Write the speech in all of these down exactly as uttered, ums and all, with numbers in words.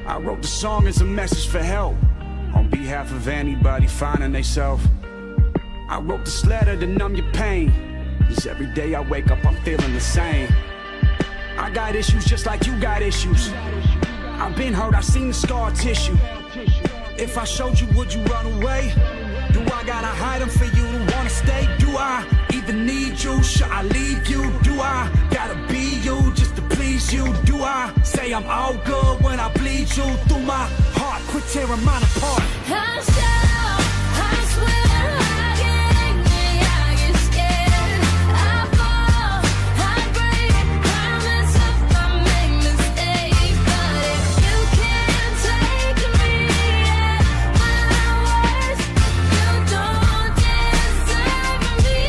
I wrote the song as a message for help, on behalf of anybody finding theyself. I wrote this letter to numb your pain, cause every day I wake up I'm feeling the same. I got issues just like you got issues. I've been hurt, I've seen the scar tissue. If I showed you, would you run away? Do I gotta hide them for you to wanna stay? Do I even need you? Should I leave you? Do I gotta be you just to please you? Do I say I'm all good when I bleed you through my heart? Quit tearing mine apart. I'm shallow, I swear I get angry, I get scared, I fall, I break, I mess up, I make mistakes. But if you can't take me at my worst, you don't deserve me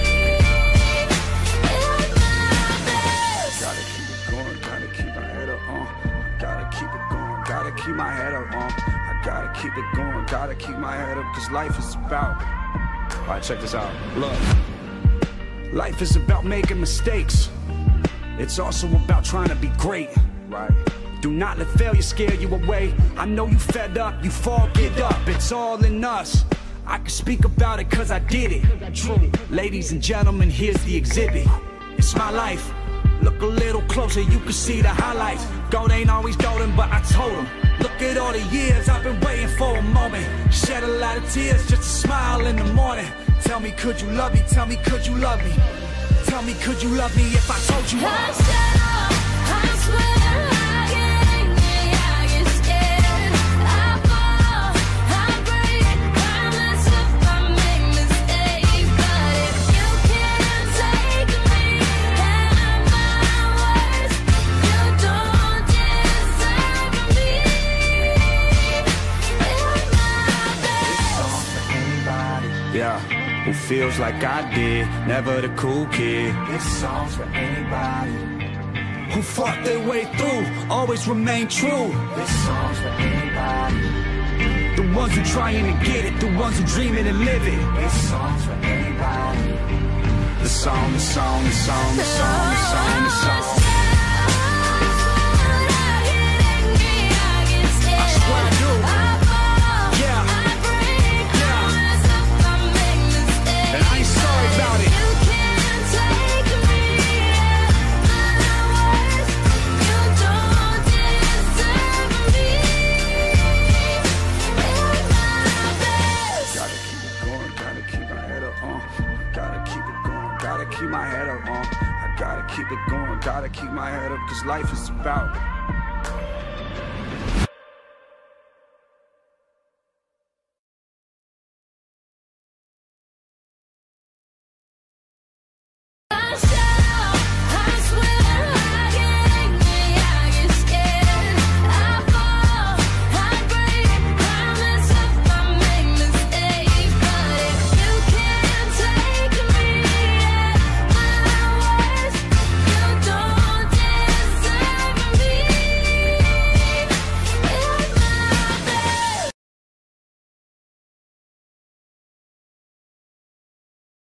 at my best. Gotta keep it going, gotta keep my head up, uh. Gotta keep it going, gotta keep my head up, uh. I gotta keep it going, gotta keep my head up, cause life is about. Alright, check this out. Look, life is about making mistakes. It's also about trying to be great, right? Do not let failure scare you away. I know you fed up, you fall, get up. It's all in us. I can speak about it cause I did it. True. Ladies and gentlemen, here's the exhibit. It's my life. Look a little closer, you can see the highlights. Gold ain't always golden, but I told him. Look at all the years I've been waiting for a moment. Shed a lot of tears just to smile in the morning. Tell me, could you love me? Tell me, could you love me? Tell me, could you love me if I told you I'm I shallow, I swear I get angry, I get scared, I fall, I break, I mess up, I make mistakes. But if you can't take me at my worst, you don't deserve me at my best. Anybody, Yeah, who feels like I did, never the cool kid. this song's for anybody. Who fought their way through, always remain true. This song's for anybody. The ones who trying to get it, the ones who dream it and live it. This song's for anybody. The song, the song, the song, the song, the song, the song. I swear I do. Yeah. Yeah. And I ain't sorry about it. Gotta keep it going, gotta keep my head up, uh. Gotta keep it going, gotta keep my head up, uh. I gotta keep it going, gotta keep my head up, cause life is about.